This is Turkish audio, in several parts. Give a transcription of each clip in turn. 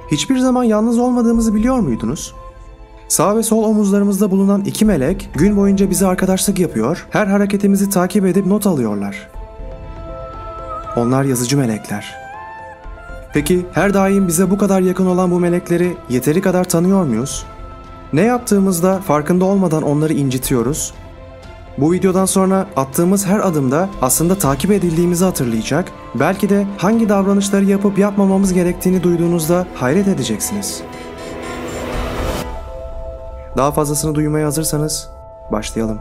Hiçbir zaman yalnız olmadığımızı biliyor muydunuz? Sağ ve sol omuzlarımızda bulunan iki melek gün boyunca bize arkadaşlık yapıyor, her hareketimizi takip edip not alıyorlar. Onlar yazıcı melekler. Peki her daim bize bu kadar yakın olan bu melekleri yeteri kadar tanıyor muyuz? Ne yaptığımızda farkında olmadan onları incitiyoruz? Bu videodan sonra attığımız her adımda aslında takip edildiğimizi hatırlayacak, belki de hangi davranışları yapıp yapmamamız gerektiğini duyduğunuzda hayret edeceksiniz. Daha fazlasını duymaya hazırsanız başlayalım.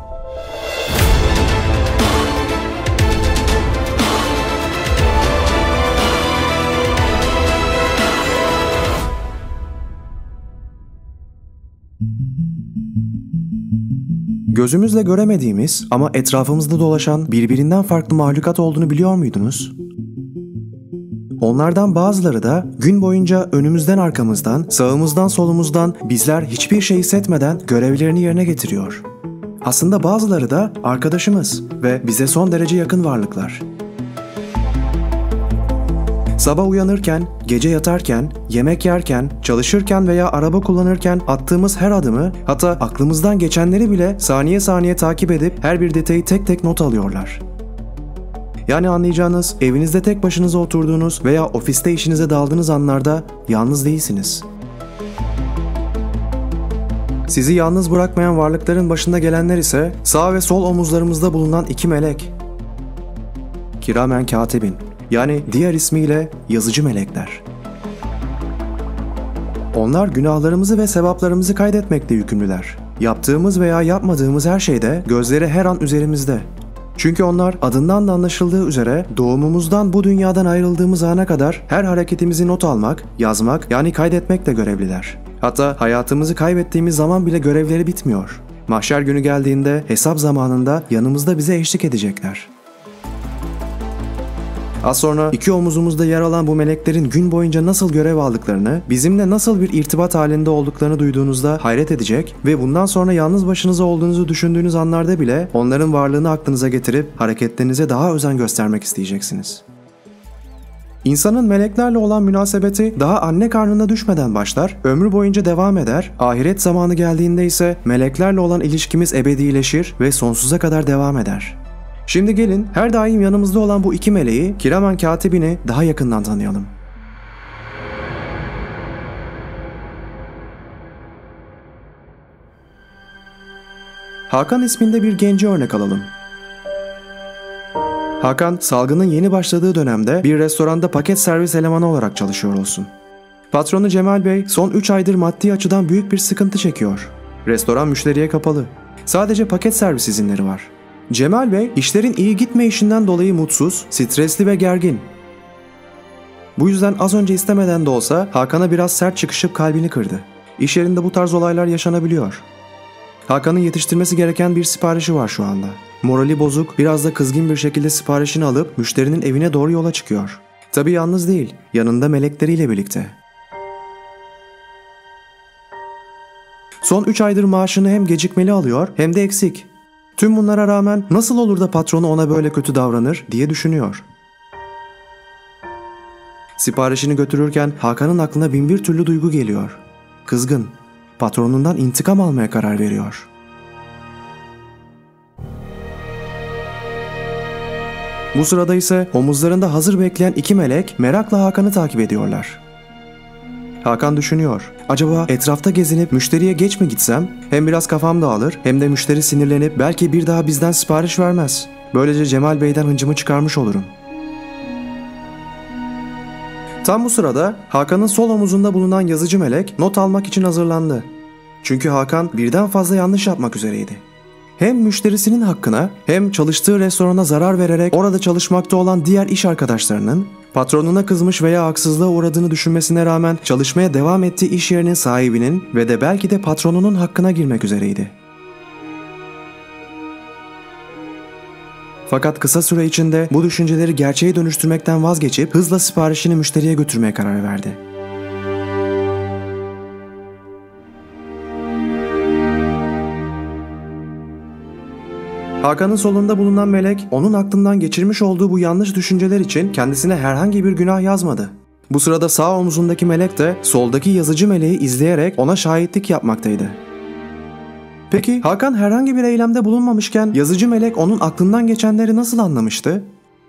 Gözümüzle göremediğimiz ama etrafımızda dolaşan birbirinden farklı mahlukat olduğunu biliyor muydunuz? Onlardan bazıları da gün boyunca önümüzden arkamızdan, sağımızdan solumuzdan bizler hiçbir şey hissetmeden görevlerini yerine getiriyor. Aslında bazıları da arkadaşımız ve bize son derece yakın varlıklar. Sabah uyanırken, gece yatarken, yemek yerken, çalışırken veya araba kullanırken attığımız her adımı, hatta aklımızdan geçenleri bile saniye saniye takip edip her bir detayı tek tek not alıyorlar. Yani anlayacağınız, evinizde tek başınıza oturduğunuz veya ofiste işinize daldığınız anlarda yalnız değilsiniz. Sizi yalnız bırakmayan varlıkların başında gelenler ise sağ ve sol omuzlarımızda bulunan iki melek. Kiramen katibin, yani diğer ismiyle yazıcı melekler. Onlar günahlarımızı ve sevaplarımızı kaydetmekle yükümlüler. Yaptığımız veya yapmadığımız her şeyde gözleri her an üzerimizde. Çünkü onlar adından da anlaşıldığı üzere doğumumuzdan bu dünyadan ayrıldığımız ana kadar her hareketimizi not almak, yazmak yani kaydetmekle görevliler. Hatta hayatımızı kaybettiğimiz zaman bile görevleri bitmiyor. Mahşer günü geldiğinde hesap zamanında yanımızda bize eşlik edecekler. Az sonra iki omuzumuzda yer alan bu meleklerin gün boyunca nasıl görev aldıklarını, bizimle nasıl bir irtibat halinde olduklarını duyduğunuzda hayret edecek ve bundan sonra yalnız başınıza olduğunuzu düşündüğünüz anlarda bile onların varlığını aklınıza getirip hareketlerinize daha özen göstermek isteyeceksiniz. İnsanın meleklerle olan münasebeti daha anne karnına düşmeden başlar, ömrü boyunca devam eder, ahiret zamanı geldiğinde ise meleklerle olan ilişkimiz ebedileşir ve sonsuza kadar devam eder. Şimdi gelin her daim yanımızda olan bu iki meleği, Kiramen Katibini daha yakından tanıyalım. Hakan isminde bir genci örnek alalım. Hakan, salgının yeni başladığı dönemde bir restoranda paket servis elemanı olarak çalışıyor olsun. Patronu Cemal Bey son 3 aydır maddi açıdan büyük bir sıkıntı çekiyor. Restoran müşteriye kapalı. Sadece paket servis izinleri var. Cemal Bey, işlerin iyi gitmeyişinden dolayı mutsuz, stresli ve gergin. Bu yüzden az önce istemeden de olsa Hakan'a biraz sert çıkışıp kalbini kırdı. İş yerinde bu tarz olaylar yaşanabiliyor. Hakan'ın yetiştirmesi gereken bir siparişi var şu anda. Morali bozuk, biraz da kızgın bir şekilde siparişini alıp müşterinin evine doğru yola çıkıyor. Tabii yalnız değil, yanında melekleriyle birlikte. Son 3 aydır maaşını hem gecikmeli alıyor hem de eksik. Tüm bunlara rağmen nasıl olur da patronu ona böyle kötü davranır diye düşünüyor. Siparişini götürürken Hakan'ın aklına bin bir türlü duygu geliyor. Kızgın, patronundan intikam almaya karar veriyor. Bu sırada ise omuzlarında hazır bekleyen iki melek merakla Hakan'ı takip ediyorlar. Hakan düşünüyor. Acaba etrafta gezinip müşteriye geç mi gitsem? Hem biraz kafam dağılır hem de müşteri sinirlenip belki bir daha bizden sipariş vermez. Böylece Cemal Bey'den hıncımı çıkarmış olurum. Tam bu sırada Hakan'ın sol omuzunda bulunan yazıcı melek not almak için hazırlandı. Çünkü Hakan birden fazla yanlış yapmak üzereydi. Hem müşterisinin hakkına hem çalıştığı restorana zarar vererek orada çalışmakta olan diğer iş arkadaşlarının, patronuna kızmış veya haksızlığa uğradığını düşünmesine rağmen çalışmaya devam ettiği iş yerinin sahibinin ve de belki de patronunun hakkına girmek üzereydi. Fakat kısa süre içinde bu düşünceleri gerçeğe dönüştürmekten vazgeçip hızla siparişini müşteriye götürmeye karar verdi. Hakan'ın solunda bulunan melek onun aklından geçirmiş olduğu bu yanlış düşünceler için kendisine herhangi bir günah yazmadı. Bu sırada sağ omuzundaki melek de soldaki yazıcı meleği izleyerek ona şahitlik yapmaktaydı. Peki Hakan herhangi bir eylemde bulunmamışken yazıcı melek onun aklından geçenleri nasıl anlamıştı?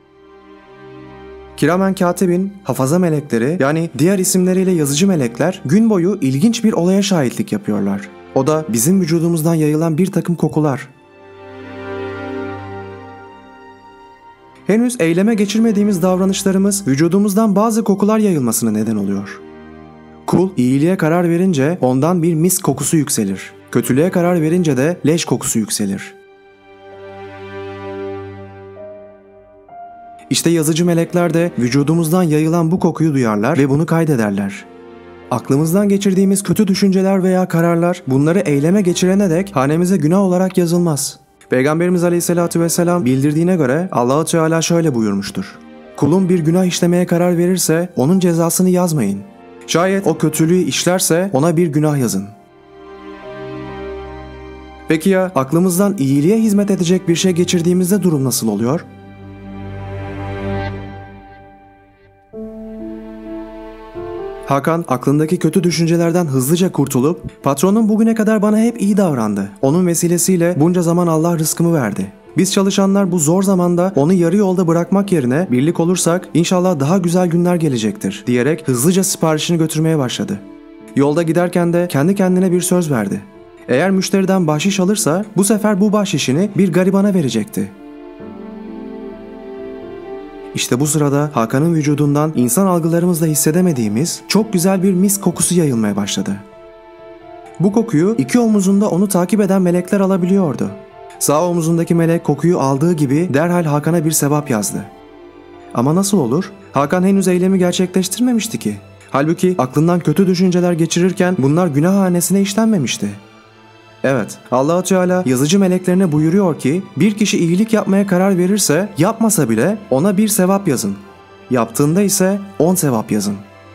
Kiramen katibin, hafaza melekleri yani diğer isimleriyle yazıcı melekler gün boyu ilginç bir olaya şahitlik yapıyorlar. O da bizim vücudumuzdan yayılan bir takım kokular. Henüz eyleme geçirmediğimiz davranışlarımız vücudumuzdan bazı kokular yayılmasına neden oluyor. Kul iyiliğe karar verince ondan bir mis kokusu yükselir. Kötülüğe karar verince de leş kokusu yükselir. İşte yazıcı melekler de vücudumuzdan yayılan bu kokuyu duyarlar ve bunu kaydederler. Aklımızdan geçirdiğimiz kötü düşünceler veya kararlar bunları eyleme geçirene dek hanemize günah olarak yazılmaz. Peygamberimiz Aleyhisselatü Vesselam bildirdiğine göre Allah-u Teala şöyle buyurmuştur. Kulum bir günah işlemeye karar verirse onun cezasını yazmayın. Şayet o kötülüğü işlerse ona bir günah yazın. Peki ya aklımızdan iyiliğe hizmet edecek bir şey geçirdiğimizde durum nasıl oluyor? Hakan aklındaki kötü düşüncelerden hızlıca kurtulup patronum bugüne kadar bana hep iyi davrandı. Onun vesilesiyle bunca zaman Allah rızkımı verdi. Biz çalışanlar bu zor zamanda onu yarı yolda bırakmak yerine birlik olursak inşallah daha güzel günler gelecektir diyerek hızlıca siparişini götürmeye başladı. Yolda giderken de kendi kendine bir söz verdi. Eğer müşteriden bahşiş alırsa bu sefer bu bahşişini bir garibana verecekti. İşte bu sırada Hakan'ın vücudundan insan algılarımızla hissedemediğimiz çok güzel bir mis kokusu yayılmaya başladı. Bu kokuyu iki omuzunda onu takip eden melekler alabiliyordu. Sağ omuzundaki melek kokuyu aldığı gibi derhal Hakan'a bir sevap yazdı. Ama nasıl olur? Hakan henüz eylemi gerçekleştirmemişti ki. Halbuki aklından kötü düşünceler geçirirken bunlar günah hanesine işlenmemişti. Evet, Allah-u Teala yazıcı meleklerine buyuruyor ki bir kişi iyilik yapmaya karar verirse yapmasa bile ona bir sevap yazın. Yaptığında ise 10 sevap yazın.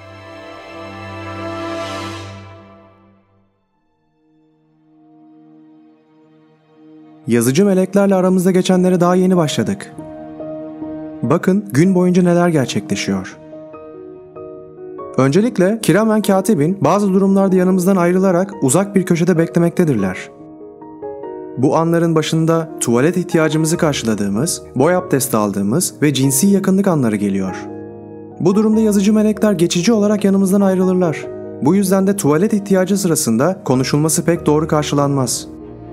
Yazıcı meleklerle aramızda geçenlere daha yeni başladık. Bakın gün boyunca neler gerçekleşiyor. Öncelikle kiramen katibin bazı durumlarda yanımızdan ayrılarak uzak bir köşede beklemektedirler. Bu anların başında tuvalet ihtiyacımızı karşıladığımız, boy abdesti aldığımız ve cinsi yakınlık anları geliyor. Bu durumda yazıcı melekler geçici olarak yanımızdan ayrılırlar. Bu yüzden de tuvalet ihtiyacı sırasında konuşulması pek doğru karşılanmaz.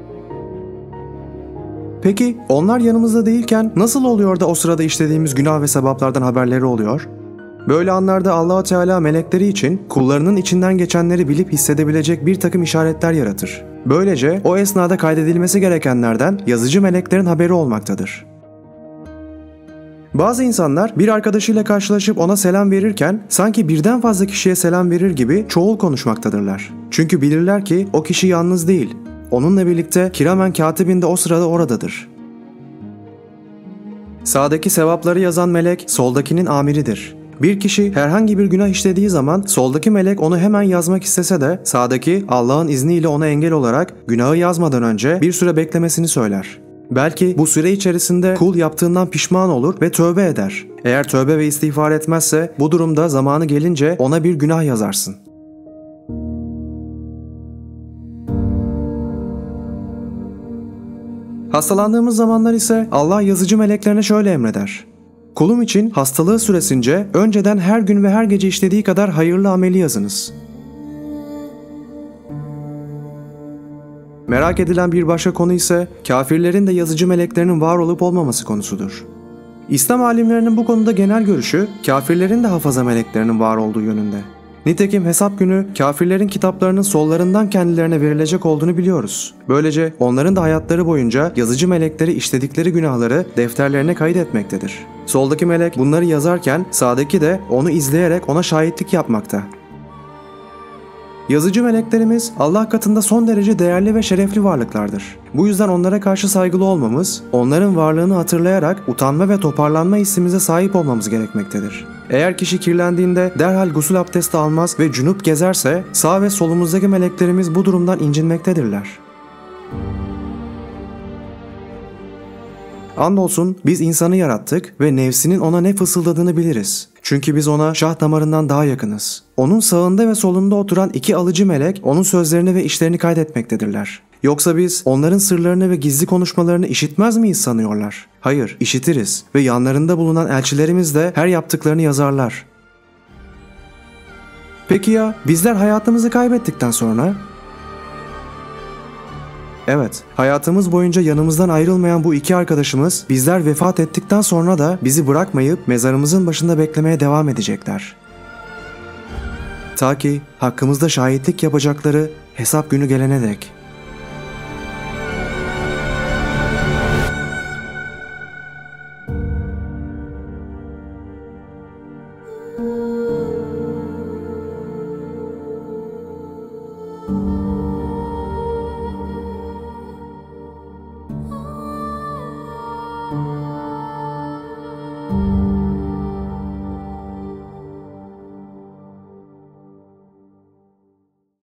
Peki onlar yanımızda değilken nasıl oluyor da o sırada işlediğimiz günah ve sevaplardan haberleri oluyor? Böyle anlarda Allah-u Teala melekleri için kullarının içinden geçenleri bilip hissedebilecek bir takım işaretler yaratır. Böylece o esnada kaydedilmesi gerekenlerden yazıcı meleklerin haberi olmaktadır. Bazı insanlar bir arkadaşıyla karşılaşıp ona selam verirken sanki birden fazla kişiye selam verir gibi çoğul konuşmaktadırlar. Çünkü bilirler ki o kişi yalnız değil. Onunla birlikte kiramen katibin de o sırada oradadır. Sağdaki sevapları yazan melek soldakinin amiridir. Bir kişi herhangi bir günah işlediği zaman soldaki melek onu hemen yazmak istese de sağdaki Allah'ın izniyle ona engel olarak günahı yazmadan önce bir süre beklemesini söyler. Belki bu süre içerisinde kul yaptığından pişman olur ve tövbe eder. Eğer tövbe ve istiğfar etmezse bu durumda zamanı gelince ona bir günah yazarsın. Hastalandığımız zamanlar ise Allah yazıcı meleklerine şöyle emreder. Kulum için hastalığı süresince önceden her gün ve her gece işlediği kadar hayırlı ameli yazınız. Merak edilen bir başka konu ise kafirlerin de yazıcı meleklerinin var olup olmaması konusudur. İslam alimlerinin bu konuda genel görüşü kafirlerin de hafaza meleklerinin var olduğu yönünde. Nitekim hesap günü kafirlerin kitaplarının sollarından kendilerine verilecek olduğunu biliyoruz. Böylece onların da hayatları boyunca yazıcı melekleri işledikleri günahları defterlerine kaydetmektedir. Soldaki melek bunları yazarken sağdaki de onu izleyerek ona şahitlik yapmakta. Yazıcı meleklerimiz Allah katında son derece değerli ve şerefli varlıklardır. Bu yüzden onlara karşı saygılı olmamız, onların varlığını hatırlayarak utanma ve toparlanma hissimize sahip olmamız gerekmektedir. Eğer kişi kirlendiğinde derhal gusül abdesti almaz ve cünüp gezerse sağ ve solumuzdaki meleklerimiz bu durumdan incinmektedirler. Andolsun biz insanı yarattık ve nefsinin ona ne fısıldadığını biliriz. Çünkü biz ona şah damarından daha yakınız. Onun sağında ve solunda oturan iki alıcı melek onun sözlerini ve işlerini kaydetmektedirler. Yoksa biz onların sırlarını ve gizli konuşmalarını işitmez miyiz sanıyorlar? Hayır, işitiriz ve yanlarında bulunan elçilerimiz de her yaptıklarını yazarlar. Peki ya bizler hayatımızı kaybettikten sonra? Evet, hayatımız boyunca yanımızdan ayrılmayan bu iki arkadaşımız bizler vefat ettikten sonra da bizi bırakmayıp mezarımızın başında beklemeye devam edecekler. Ta ki hakkımızda şahitlik yapacakları hesap günü gelene dek.